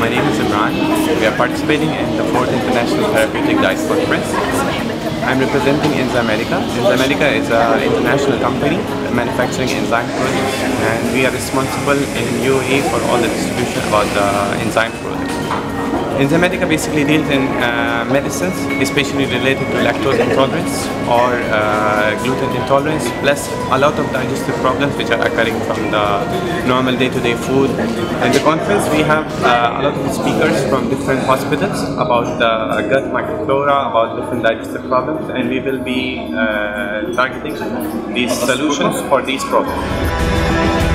my name is Imran. We are participating in the 4th International Therapeutic Dice Conference. I'm representing Enzymedica. Enzymedica is an international company manufacturing enzyme products, and we are responsible in UAE for all the distribution about the enzyme products. Enzymedica basically deals in medicines, especially related to lactose intolerance or gluten intolerance, plus a lot of digestive problems which are occurring from the normal day-to-day food. In the conference, we have a lot of speakers from different hospitals about the gut microflora, about different digestive problems, and we will be targeting these solutions for these problems.